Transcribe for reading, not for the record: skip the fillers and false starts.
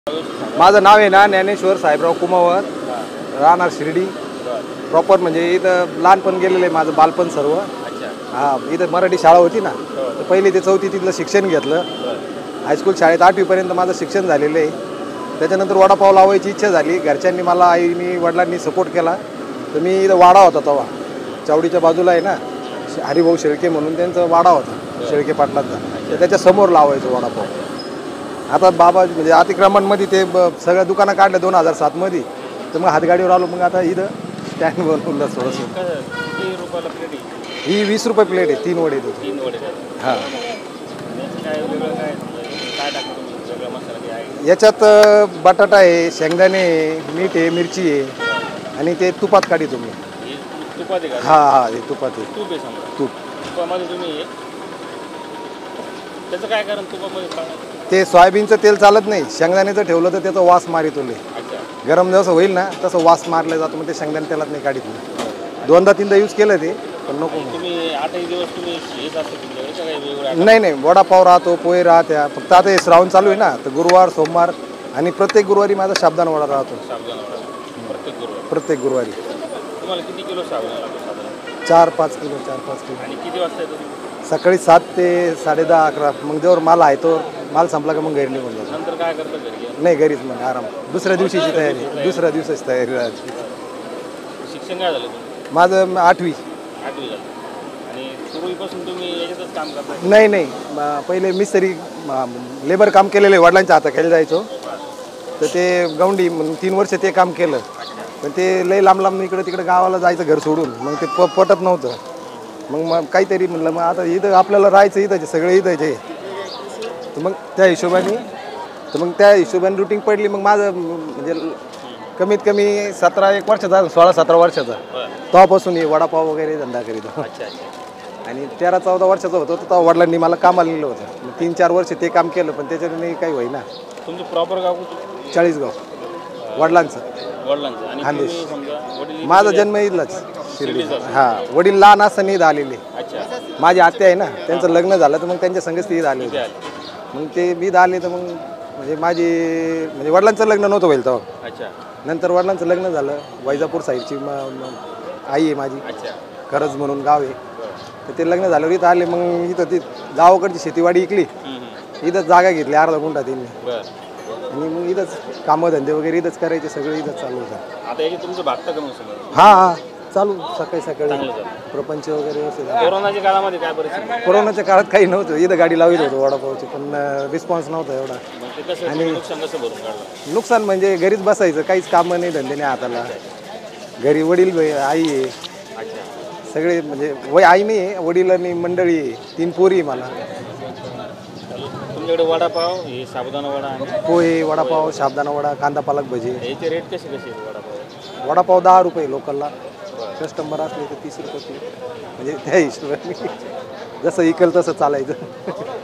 माझं नाव आहे ना ज्ञानेश्वर साहेबराव कुमावत, राहणार शिर्डी प्रॉपर. म्हणजे इथं लहानपण गेलेलं आहे माझं, बालपण सर्व. हां, इथं मराठी शाळा होती ना, तर पहिली ते चौथी तिथलं शिक्षण घेतलं. हायस्कूल शाळेत 8वीपर्यंत माझं शिक्षण झालेलं आहे. त्याच्यानंतर वडापाव लावायची इच्छा झाली. घरच्यांनी मला, आईनी वडिलांनी सपोर्ट केला. तर मी इथं वाडा होता तेव्हा, चावडीच्या बाजूला आहे ना हरिभाऊ शेळके म्हणून, त्यांचा वाडा होता शेळके पाटलांचा, तर त्याच्यासमोर लावायचं वडापाव. आता बाबा म्हणजे अतिक्रमणमध्ये ते सगळ्या दुकानं काढल्या 2007मध्ये, तर मग हातगाडीवर आलो. मग आता इथं स्टँड बनवलं थोडंसं. ही 20 रुपये प्लेट आहे, 3 वडे देतो. हां, याच्यात बटाटा आहे, शेंगदाणे आहे, मीठ आहे, मिरची आहे, आणि ते तुपात काढी तुम्ही. हां हां, हे तुपात आहे. तूप तुम्ही त्याचं काय कारण तुपामध्ये? ते सोयाबीनचं तेल चालत नाही, शेंगदाण्याचं ठेवलं तर त्याचा वास मारितोले. गरम जसं होईल ना तसं वास मारला जातो, मग ते शेंगदाणे तेलात नाही काढत नाही. 2दा-3दा यूज केलं ते, पण नको. तुम्ही 8 दिवस तुम्ही हेच असतं तुमच्याकडे काही वेगळं? नाही, वडापाव राहतो, पोहे राहत्या. फक्त आता हे श्रावण चालू आहे ना, तर गुरुवार सोमवार आणि प्रत्येक गुरुवारी माझा साबुदाणा वडा राहतो. प्रत्येक गुरुवारी. तुम्हाला किती किलो साबुदाणा लागतो साधारण? 4-5 किलो, 4-5 किलो. आणि किती वाजता येतो? सकाळी 7 ते 10:30-11. मग जेव्हा माल आहे तो माल संपला का मग घरी निघून जातो. नंतर काय करतं घरी? नाही, घरीच मग आराम. दुसऱ्या दिवशीची तयारी, दुसऱ्या दिवसाची तयारी राहायची. शिक्षण काय झालं तुमचं? माझं 8वी. 8वी झालं. आणि पूर्वीपासून तुम्ही याच्यातच काम करता? नाही, पहिले मिस्त्री लेबर काम केलेलं आहे, वडिलांच्या हाताखाली जायचो. तर ते गौंडी 3 वर्ष ते काम केलं. पण ते लई लांब इकडं तिकडं गावाला जायचं घर सोडून, मग ते पटत नव्हतं. मग काहीतरी म्हणलं, मग आता इथं आपल्याला राहायचं, इथं सगळे इथंच आहे. तर मग त्या हिशोबाने रुटीन पडली. मग माझं म्हणजे कमीत कमी 1 वर्षाचा, 16-17 वर्षाचा, तेव्हापासून हे वडापाव वगैरे धंदा करीत. आणि 13-14 वर्षाचा होतो तेव्हा वडिलांनी मला कामाला नेलं होतं. मग 3-4 वर्ष ते काम केलं, पण त्याच्याने काही होईना. तुमचं प्रॉपर गाव कुठं? चाळीसगाव. वडिलांचं. आणि खानदेश. वडील? माझा जन्म इथलाच शिर्डीचा. हां, वडील लहान असताना इथं आलेले. माझी आत्या आहे ना, त्यांचं लग्न झालं तर मग त्यांच्या संगच ते इथं आले होते. मग ते इथं आले तर मग म्हणजे वडिलांचं लग्न नव्हतं होईल तेव्हा. नंतर वडिलांचं लग्न झालं. वैजापूर साईडची आई आहे माझी, खरंच म्हणून गाव आहे. तर ते लग्न झाल्यावर इथं आले. मग इथं ती गावाकडची शेतीवाडी इकली, इथंच जागा घेतली 1/2 गुंठा त्यांनी. आणि मग इथंच कामं धंदे वगैरे इथंच करायचे, सगळं इथंच चालू होतं. आता हे तुमचं भागतं का मग सगळं? हां, चालू सकाळी प्रपंच वगैरे व्यवस्थित. कोरोनाच्या काळामध्ये काय परिस्थिती? कोरोनाच्या काळात काही नव्हतं, इथं गाडी लावित होतो वडापावची, पण रिस्पॉन्स नव्हता एवढा. आणि नुकसान कसं भरून काढलं? नुकसान म्हणजे घरीच बसायचं, काहीच कामं नाही, धंदे नाही हाताला. घरी वडील आई आहे, सगळे म्हणजे आई नाही आहे, वडील आणि मंडळी आहे. 3 पोरी आहे मला. तुमच्याकडे वडापाव, हे साबुदाणा वडा आणि पोहे, वडापाव, साबुदाणा वडा, कांदा पालक भजी. याचे रेट कसे आहेत वडापाव? वडापाव 10 रुपये लोकलला, कस्टमर असले तर 30 रुपये. म्हणजे त्या हिशोबाने जसं इकल तसं चालायचं.